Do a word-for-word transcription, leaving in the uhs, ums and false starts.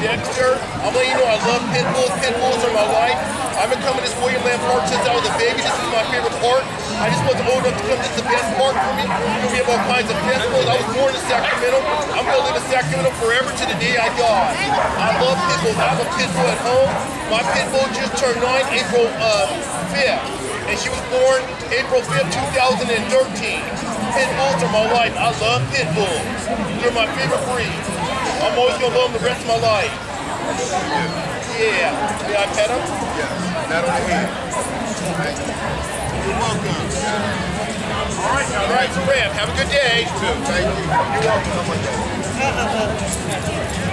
Dexter. I'm letting you know I love pit bulls. Pit bulls are my life. I've been coming to this William Land Park since I was a baby. This is my favorite park. I just wasn't old enough to come. This is the best park for me. We have all kinds of pit bulls. I was born in Sacramento. I'm going to live in Sacramento forever to the day I die. I love pit bulls. I have a pit bull at home. My pit bull just turned nine April uh, fifth. And she was born April fifth, two thousand thirteen. Pit bulls are my life. I love pit bulls. They're my favorite breed. I'm always going to love them the rest of my life. Yeah. May I pet them? Yes. Pat on the head. Right. You're welcome. All right. All right, so Ram, have a good day. You too. Thank you. You're welcome.